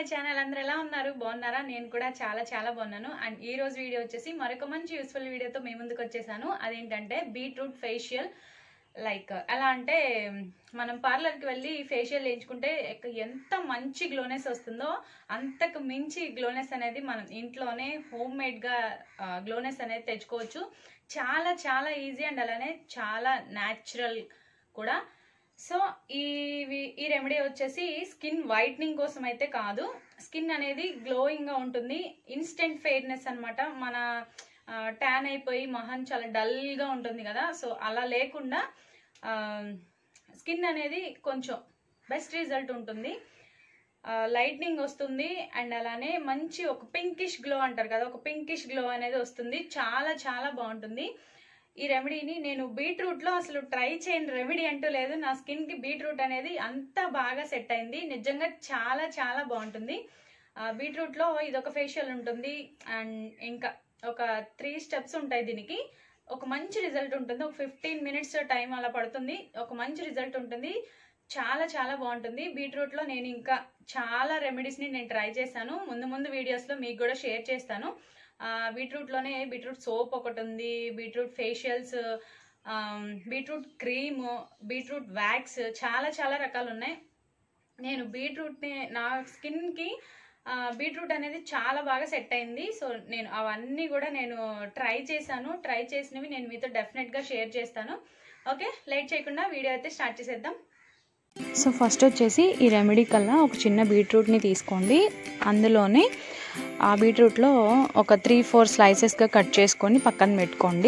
My channel అందరూ ఎలా ఉన్నారు బాగున్నారా నేను కూడా చాలా బాగున్నాను అండ్ ఈ రోజు వీడియో వచ్చేసి మరొక మంచి యూస్ఫుల్ వీడియోతో మీ ముందుకు వచ్చేసాను అదేంటంటే బీట్రూట్ ఫేషియల్ లైక్ ఎలా అంటే మనం పార్లర్ కి వెళ్ళి ఫేషియల్ చేయించుకుంటే ఎంత మంచి గ్లోనెస్ వస్తుందో అంతకు మించి గ్లోనెస్ అనేది మనం ఇంట్లోనే హోమ్ మేడ్ గా గ్లోనెస్ అనేది తెచ్చుకోవచ్చు చాలా ఈజీ అండ్ అలానే చాలా న్యాచురల్ కూడా సో ఈ రెమెడీ వచ్చేసి స్కిన్ వైట్నింగ్ కోసం అయితే కాదు స్కిన్ అనేది గ్లోయింగ్ గా ఉంటుంది ఇన్స్టెంట్ ఫెయిర్నెస్ అన్నమాట మన ట్యాన్ అయిపోయి మొహం చాలా డల్ గా ఉంటుంది కదా సో అలా లేకుండా స్కిన్ అనేది కొంచెం బెస్ట్ రిజల్ట్ ఉంటుంది లైట్నింగ్ వస్తుంది అండ్ అలానే మంచి ఒక పింకిష్ గ్లో అంటారు కదా ఒక పింకిష్ గ్లో అనేది వస్తుంది చాలా బాగుంటుంది ఈ రెమెడీని నేను బీట్రూట్ లో అసలు ట్రై చేయని రెమెడీ అంటూ లేదు నా స్కిన్ కి బీట్రూట్ అనేది అంత బాగా సెట్ అయింది నిజంగా చాలా బాగుంటుంది బీట్రూట్ లో ఇదొక ఫేషియల్ ఉంటుంది అండ్ ఇంకా ఒక 3 స్టెప్స్ ఉంటాయి దీనికి ఒక మంచి రిజల్ట్ ఉంటుంది ఒక 15 మినిట్స్ టైం అలా పడుతుంది ఒక మంచి రిజల్ట్ ఉంటుంది చాలా బాగుంటుంది బీట్రూట్ లో నేను ఇంకా చాలా రెమెడీస్ ని నేను ట్రై చేశాను ముందు వీడియోస్ లో మీకు కూడా షేర్ చేస్తాను బీట్రూట్ లోనే బీట్రూట్ సోప్ ఒకటి ఉంది beetroot facials beetroot cream beetroot wax చాలా రకాలు ఉన్నాయి నేను బీట్రూట్ ని నా స్కిన్ కి బీట్రూట్ అనేది చాలా బాగా సెట్ అయింది సో నేను అవన్నీ కూడా నేను ట్రై చేసినవి నేను మీతో డెఫినెట్ గా షేర్ చేస్తాను ఓకే లేట్ చేయకుండా వీడియో అయితే స్టార్ట్ చేసేద్దాం సో ఫస్ట్ వచ్చేసి ఈ రెమెడీ కల్లా ఒక చిన్న బీట్రూట్ని తీసుకోండి అందులోనే ఆ బీట్రూట్లో ఒక 3-4 స్లైసెస్గా కట్ చేసుకొని పక్కన పెట్టుకోండి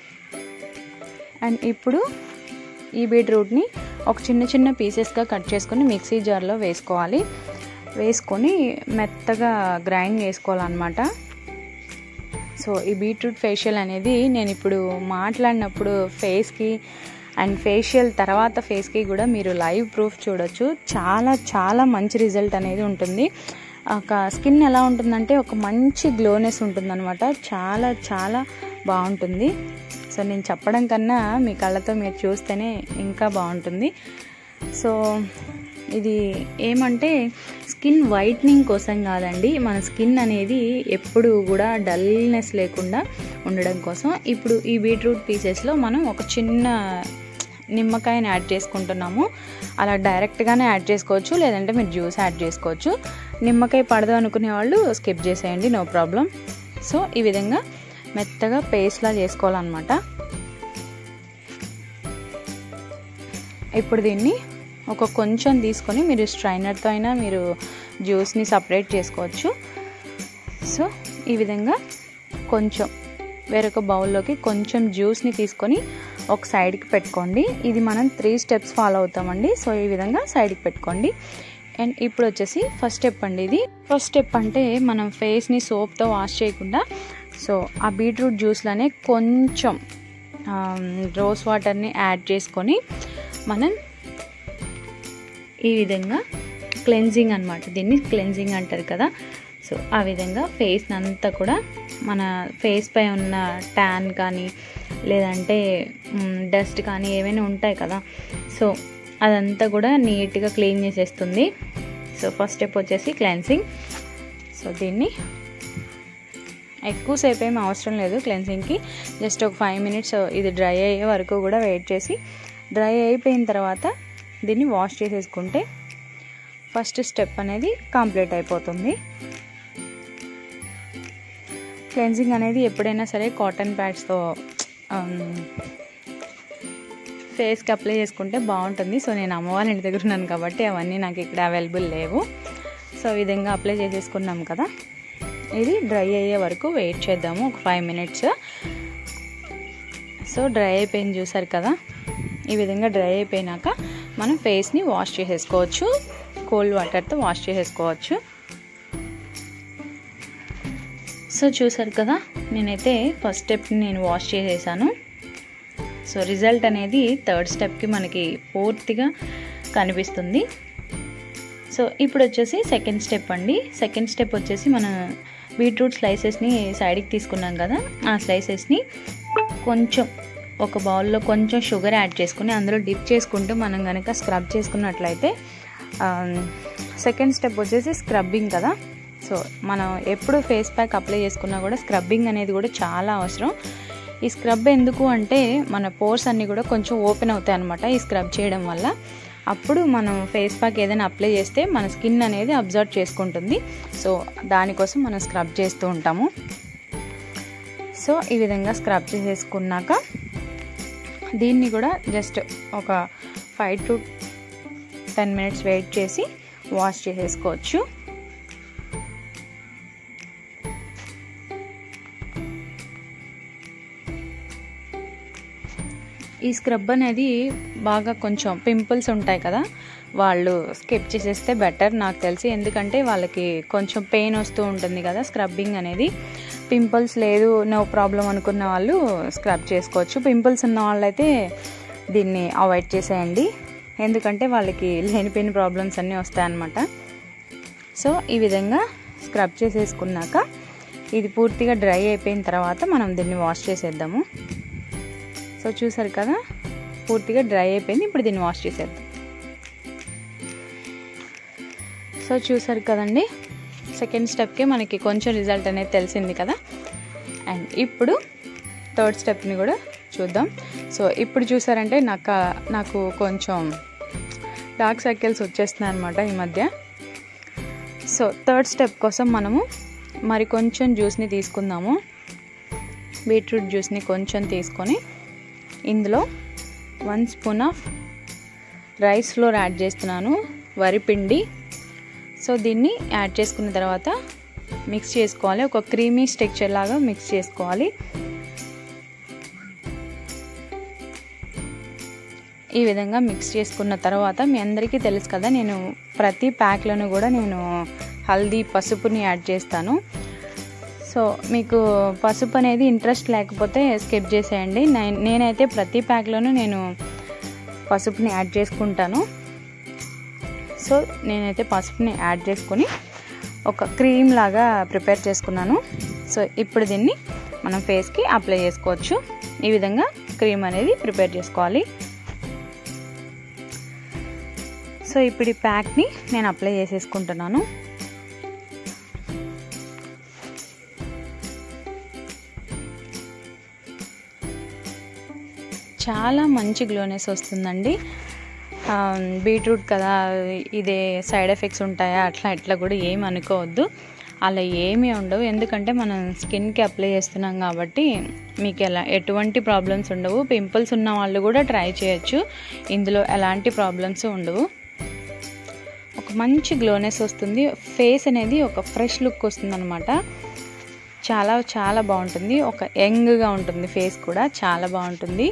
అండ్ ఇప్పుడు ఈ బీట్రూట్ని ఒక చిన్న పీసెస్గా కట్ చేసుకొని మిక్సీ జార్లో వేసుకొని మెత్తగా గ్రైండ్ చేసుకోవాలన్నమాట సో ఈ బీట్రూట్ ఫేషియల్ అనేది నేను ఇప్పుడు మాట్లాడినప్పుడు ఫేస్కి అండ్ ఫేషియల్ తర్వాత ఫేస్కి కూడా మీరు లైవ్ ప్రూఫ్ చూడొచ్చు చాలా మంచి రిజల్ట్ అనేది ఉంటుంది ఒక స్కిన్ ఎలా ఉంటుందంటే ఒక మంచి గ్లోనెస్ ఉంటుందన్నమాట చాలా బాగుంటుంది సో నేను చెప్పడం కన్నా మీ కళ్ళతో మీరు చూస్తేనే ఇంకా బాగుంటుంది సో ఇది ఏమంటే స్కిన్ వైట్నింగ్ కోసం కాదండి మన స్కిన్ అనేది ఎప్పుడు కూడా డల్నెస్ లేకుండా ఉండడం కోసం ఇప్పుడు ఈ బీట్రూట్ పీసెస్లో మనం ఒక చిన్న నిమ్మకాయని యాడ్ చేసుకుంటున్నాము అలా డైరెక్ట్గానే యాడ్ చేసుకోవచ్చు లేదంటే మీరు జ్యూస్ యాడ్ చేసుకోవచ్చు నిమ్మకాయ పడదు అనుకునే వాళ్ళు స్కిప్ చేసేయండి నో ప్రాబ్లం సో ఈ విధంగా మెత్తగా పేస్ట్లా చేసుకోవాలన్నమాట ఇప్పుడు దీన్ని కొంచెం తీసుకొని మీరు స్ట్రైనర్తో అయినా మీరు జ్యూస్ని సపరేట్ చేసుకోవచ్చు సో ఈ విధంగా కొంచెం వేరొక బౌల్లోకి కొంచెం జ్యూస్ని తీసుకొని ఒక సైడ్కి పెట్టుకోండి ఇది మనం 3 స్టెప్స్ ఫాలో అవుతామండి సో ఈ విధంగా సైడ్కి పెట్టుకోండి అండ్ ఇప్పుడు వచ్చేసి ఫస్ట్ స్టెప్ అండి ఇది ఫస్ట్ స్టెప్ అంటే మనం ఫేస్ని సోప్తో వాష్ చేయకుండా సో ఆ బీట్రూట్ జ్యూస్లోనే కొంచెం రోజ్ వాటర్ని యాడ్ చేసుకొని మనం ఈ విధంగా క్లెన్జింగ్ అనమాట దీన్ని క్లెన్జింగ్ అంటారు కదా సో ఆ విధంగా ఫేస్ని అంతా కూడా మన ఫేస్ పై ఉన్న ట్యాన్ కానీ లేదంటే డస్ట్ కానీ ఏమైనా ఉంటాయి కదా సో అదంతా కూడా నీట్గా క్లీన్ చేసేస్తుంది సో ఫస్ట్ స్టెప్ వచ్చేసి క్లెన్సింగ్ సో దీన్ని ఎక్కువసేపు ఏమి అవసరం లేదు క్లెన్సింగ్కి జస్ట్ ఒక 5 మినిట్స్ ఇది డ్రై అయ్యే వరకు కూడా వెయిట్ చేసి డ్రై అయిపోయిన తర్వాత దీన్ని వాష్ చేసేసుకుంటే ఫస్ట్ స్టెప్ అనేది కంప్లీట్ అయిపోతుంది క్లెన్జింగ్ అనేది ఎప్పుడైనా సరే కాటన్ ప్యాడ్స్తో ఫేస్కి అప్లై చేసుకుంటే బాగుంటుంది సో నేను అమ్మ వాళ్ళ ఇంటి దగ్గర ఉన్నాను కాబట్టి అవన్నీ నాకు ఇక్కడ అవైలబుల్ లేవు సో ఈ విధంగా అప్లై చేసేసుకున్నాం కదా ఇది డ్రై అయ్యే వరకు వెయిట్ చేద్దాము ఒక 5 మినిట్స్ సో డ్రై అయిపోయింది చూసారు కదా ఈ విధంగా డ్రై అయిపోయినాక మనం ఫేస్ని వాష్ చేసేసుకోవచ్చు కోల్డ్ వాటర్తో వాష్ చేసేసుకోవచ్చు సో చూసారు కదా నేనైతే ఫస్ట్ స్టెప్ని నేను వాష్ చేసేసాను సో రిజల్ట్ అనేది 3rd స్టెప్కి మనకి పూర్తిగా కనిపిస్తుంది సో ఇప్పుడు వచ్చేసి సెకండ్ స్టెప్ అండి సెకండ్ స్టెప్ వచ్చేసి మన బీట్రూట్ స్లైసెస్ని సైడ్కి తీసుకున్నాం కదా ఆ స్లైసెస్ని కొంచెం ఒక బౌల్లో కొంచెం షుగర్ యాడ్ చేసుకుని అందులో డిప్ చేసుకుంటూ మనం కనుక స్క్రబ్ చేసుకున్నట్లయితే సెకండ్ స్టెప్ వచ్చేసి స్క్రబ్బింగ్ కదా. సో మనం ఎప్పుడు ఫేస్ ప్యాక్ అప్లై చేసుకున్నా కూడా స్క్రబ్బింగ్ అనేది కూడా చాలా అవసరం. ఈ స్క్రబ్ ఎందుకు అంటే మన పోర్స్ అన్నీ కూడా కొంచెం ఓపెన్ అవుతాయి అన్నమాట ఈ స్క్రబ్ చేయడం వల్ల. అప్పుడు మనం ఫేస్ ప్యాక్ ఏదైనా అప్లై చేస్తే మన స్కిన్ అనేది అబ్జర్వ్ చేసుకుంటుంది. సో దానికోసం మనం స్క్రబ్ చేస్తూ ఉంటాము. సో ఈ విధంగా స్క్రబ్ చేసేసుకున్నాక దీన్ని కూడా జస్ట్ ఒక 5 to 10 minutes వెయిట్ చేసి వాష్ చేసేసుకోవచ్చు. ఈ స్క్రబ్ అనేది బాగా కొంచెం పింపుల్స్ ఉంటాయి కదా, వాళ్ళు స్కిప్ చేసేస్తే బెటర్ నాకు తెలిసి. ఎందుకంటే వాళ్ళకి కొంచెం పెయిన్ వస్తూ ఉంటుంది కదా స్క్రబ్బింగ్ అనేది. పింపుల్స్ లేదు, నో ప్రాబ్లం అనుకున్న వాళ్ళు స్క్రబ్ చేసుకోవచ్చు. పింపుల్స్ ఉన్న వాళ్ళైతే దీన్ని అవాయిడ్ చేసేయండి, ఎందుకంటే వాళ్ళకి లేనిపోయిన ప్రాబ్లమ్స్ అన్నీ వస్తాయన్నమాట. సో ఈ విధంగా స్క్రబ్ చేసేసుకున్నాక ఇది పూర్తిగా డ్రై అయిపోయిన తర్వాత మనం దీన్ని వాష్ చేసేద్దాము. సో చూసారు కదా, పూర్తిగా డ్రై అయిపోయింది. ఇప్పుడు దీన్ని వాష్ చేసేద్దాం. సో చూసారు కదండి, సెకండ్ స్టెప్కి మనకి కొంచెం రిజల్ట్ అనేది తెలిసింది కదా. అండ్ ఇప్పుడు థర్డ్ స్టెప్ని కూడా చూద్దాం. సో ఇప్పుడు చూసారంటే నాకు కొంచెం డార్క్ సర్కిల్స్ వచ్చేస్తున్నాయి అనమాట ఈ మధ్య. సో థర్డ్ స్టెప్ కోసం మనము మరి కొంచెం జ్యూస్ని తీసుకుందాము. బీట్రూట్ జ్యూస్ని కొంచెం తీసుకొని ఇందులో 1 spoon of rice flour add చేస్తున్నాను, వరిపిండి. సో దీన్ని యాడ్ చేసుకున్న తర్వాత మిక్స్ చేసుకోవాలి. ఒక క్రీమీ స్ట్రక్చర్ లాగా మిక్స్ చేసుకోవాలి. ఈ విధంగా మిక్స్ చేసుకున్న తర్వాత మీ అందరికీ తెలుసు కదా, నేను ప్రతి ప్యాక్లోనూ కూడా నేను హల్దీ పసుపుని యాడ్ చేస్తాను. సో మీకు పసుపు అనేది ఇంట్రెస్ట్ లేకపోతే స్కిప్ చేసేయండి. నేనైతే ప్రతి ప్యాక్లోనూ నేను పసుపుని యాడ్ చేసుకుంటాను. సో నేనైతే పసుపుని యాడ్ చేసుకొని ఒక క్రీమ్ లాగా ప్రిపేర్ చేసుకున్నాను. సో ఇప్పుడు దీన్ని మనం ఫేస్కి అప్లై చేసుకోవచ్చు. ఈ విధంగా క్రీమ్ అనేది ప్రిపేర్ చేసుకోవాలి. సో ఇప్పుడు ఈ ప్యాక్ని నేను అప్లై చేసేసుకుంటున్నాను. చాలా మంచి గ్లోనెస్ వస్తుందండి. బీట్రూట్ కదా, ఇదే సైడ్ ఎఫెక్ట్స్ ఉంటాయా అట్లా ఇట్లా కూడా ఏమి అనుకోవద్దు, అలా ఏమీ ఉండవు. ఎందుకంటే మనం స్కిన్కి అప్లై చేస్తున్నాం కాబట్టి మీకు ఎటువంటి ప్రాబ్లమ్స్ ఉండవు. పింపుల్స్ ఉన్న వాళ్ళు కూడా ట్రై చేయొచ్చు, ఇందులో ఎలాంటి ప్రాబ్లమ్స్ ఉండవు. ఒక మంచి గ్లోనెస్ వస్తుంది, ఫేస్ అనేది ఒక ఫ్రెష్ లుక్ వస్తుంది అనమాట. చాలా చాలా బాగుంటుంది, ఒక యంగ్గా ఉంటుంది ఫేస్ కూడా, చాలా బాగుంటుంది.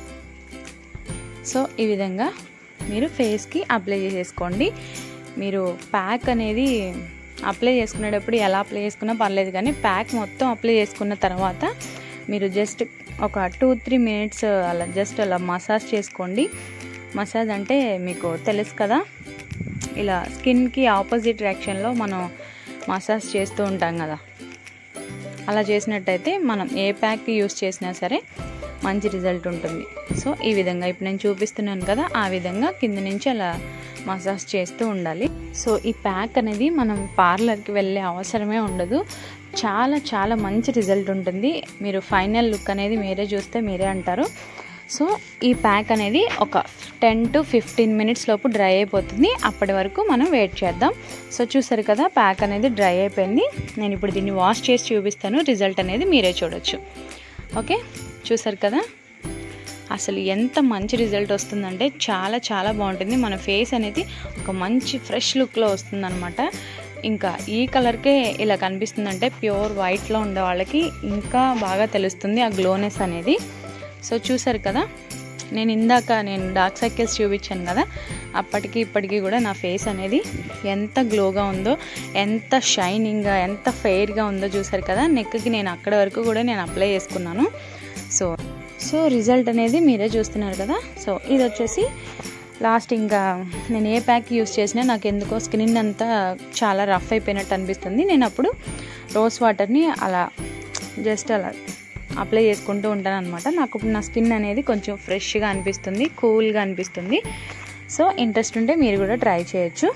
సో ఈ విధంగా మీరు ఫేస్కి అప్లై చేసేసుకోండి. మీరు ప్యాక్ అనేది అప్లై చేసుకునేటప్పుడు ఎలా అప్లై చేసుకున్నా పర్లేదు, కానీ ప్యాక్ మొత్తం అప్లై చేసుకున్న తర్వాత మీరు జస్ట్ ఒక 2-3 minutes అలా జస్ట్ అలా మసాజ్ చేసుకోండి. మసాజ్ అంటే మీకు తెలుసు కదా, ఇలా స్కిన్కి ఆపోజిట్ రియాక్షన్లో మనం మసాజ్ చేస్తూ ఉంటాం కదా, అలా చేసినట్టయితే మనం ఏ ప్యాక్ యూస్ చేసినా సరే మంచి రిజల్ట్ ఉంటుంది. సో ఈ విధంగా ఇప్పుడు నేను చూపిస్తున్నాను కదా, ఆ విధంగా కింద నుంచి అలా మసాజ్ చేస్తూ ఉండాలి. సో ఈ ప్యాక్ అనేది మనం పార్లర్కి వెళ్ళే అవసరమే ఉండదు, చాలా చాలా మంచి రిజల్ట్ ఉంటుంది. మీరు ఫైనల్ లుక్ అనేది మీరే చూస్తే మీరే అంటారు. సో ఈ ప్యాక్ అనేది ఒక 10 to 15 minutes లోపు డ్రై అయిపోతుంది. అప్పటి వరకు మనం వెయిట్ చేద్దాం. సో చూసారు కదా, ప్యాక్ అనేది డ్రై అయిపోయింది. నేను ఇప్పుడు దీన్ని వాష్ చేసి చూపిస్తాను, రిజల్ట్ అనేది మీరే చూడొచ్చు. ఓకే, చూసారు కదా, అసలు ఎంత మంచి రిజల్ట్ వస్తుందంటే చాలా చాలా బాగుంటుంది. మన ఫేస్ అనేది ఒక మంచి ఫ్రెష్ లుక్లో వస్తుందన్నమాట. ఇంకా ఈ కలర్కే ఇలా కనిపిస్తుందంటే ప్యూర్ వైట్లో ఉండే వాళ్ళకి ఇంకా బాగా తెలుస్తుంది ఆ గ్లోనెస్ అనేది. సో చూసారు కదా, నేను డార్క్ సర్కిల్స్ చూపించాను కదా, అప్పటికి ఇప్పటికీ కూడా నా ఫేస్ అనేది ఎంత గ్లోగా ఉందో, ఎంత షైనింగ్గా, ఎంత ఫెయిర్గా ఉందో చూసారు కదా. నెక్కి నేను అక్కడ వరకు కూడా నేను అప్లై చేసుకున్నాను. సో రిజల్ట్ అనేది మీరే చూస్తున్నారు కదా. సో ఇది వచ్చేసి లాస్ట్, ఇంకా నేను ఏ ప్యాక్ యూస్ చేసినా నాకు ఎందుకో స్కిన్ అంతా చాలా రఫ్ అయిపోయినట్టు అనిపిస్తుంది. నేను అప్పుడు రోజ్ వాటర్ని అలా జస్ట్ అలా అప్లై చేసుకుంటూ ఉంటాను అనమాట. నాకు నా స్కిన్ అనేది కొంచెం ఫ్రెష్గా అనిపిస్తుంది, కూల్గా అనిపిస్తుంది. సో ఇంట్రెస్ట్ ఉంటే మీరు కూడా ట్రై చేయొచ్చు.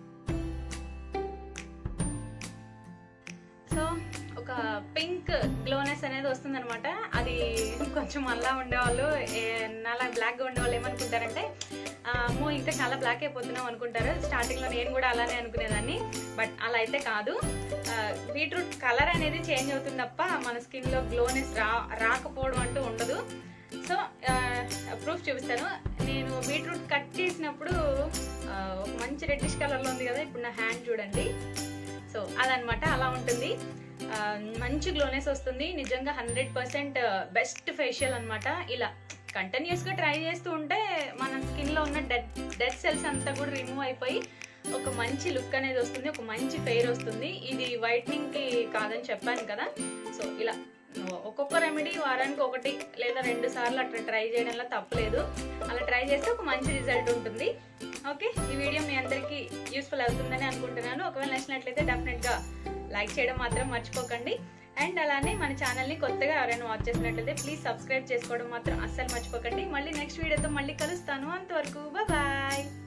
సో ఒక పింక్ గ్లోనెస్ అనేది వస్తుంది అనమాట. అది కొంచెం అలా ఉండేవాళ్ళు, నాలా బ్లాక్గా ఉండేవాళ్ళు ఏమనుకుంటారంటే అమ్మో ఇంకా చాలా బ్లాక్ అయిపోతున్నాం అనుకుంటారు. స్టార్టింగ్లో నేను కూడా అలానే అనుకునేదాన్ని, బట్ అలా అయితే కాదు. బీట్రూట్ కలర్ అనేది చేంజ్ అవుతుంది తప్ప మన స్కిన్లో గ్లోనెస్ రాకపోవడం అంటూ ఉండదు. సో ప్రూఫ్ చూపిస్తాను. నేను బీట్రూట్ కట్ చేసినప్పుడు ఒక మంచి రెడ్డిష్ కలర్లో ఉంది కదా, ఇప్పుడు నా హ్యాండ్ చూడండి. సో అదనమాట, అలా ఉంటుంది. మంచి గ్లోనెస్ వస్తుంది. నిజంగా 100% బెస్ట్ ఫేషియల్ అనమాట. ఇలా కంటిన్యూస్గా ట్రై చేస్తూ ఉంటే మన స్కిన్లో ఉన్న డెడ్ సెల్స్ అంతా కూడా రిమూవ్ అయిపోయి ఒక మంచి లుక్ అనేది వస్తుంది, ఒక మంచి ఫెయిర్ వస్తుంది. ఇది వైట్నింగ్కి కాదని చెప్పాను కదా. సో ఇలా ఒక్కొక్క రెమెడీ వారానికి 1 లేదా 2 సార్లు అట్లా ట్రై చేయడంలో తప్పలేదు. అలా ట్రై చేస్తే ఒక మంచి రిజల్ట్ ఉంటుంది. ఓకే, ఈ వీడియో మీ అందరికీ యూస్ఫుల్ అవుతుందని అనుకుంటున్నాను. ఒకవేళ నచ్చినట్లయితే డెఫినెట్గా లైక్ చేయడం మాత్రం మర్చిపోకండి. అండ్ అలానే మన ఛానల్ని కొత్తగా ఎవరైనా వాచ్ చేసినట్లయితే ప్లీజ్ సబ్స్క్రైబ్ చేసుకోవడం మాత్రం అస్సలు మర్చిపోకండి. మళ్ళీ నెక్స్ట్ వీడియోతో మళ్ళీ కలుస్తాను. అంతవరకు బాయ్.